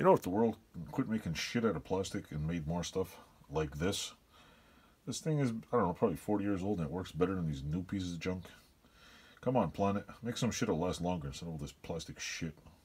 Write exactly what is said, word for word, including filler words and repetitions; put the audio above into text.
You know, if the world quit making shit out of plastic and made more stuff like this, this thing is, I don't know, probably forty years old and it works better than these new pieces of junk. Come on, planet. Make some shit that'll last longer instead of all this plastic shit.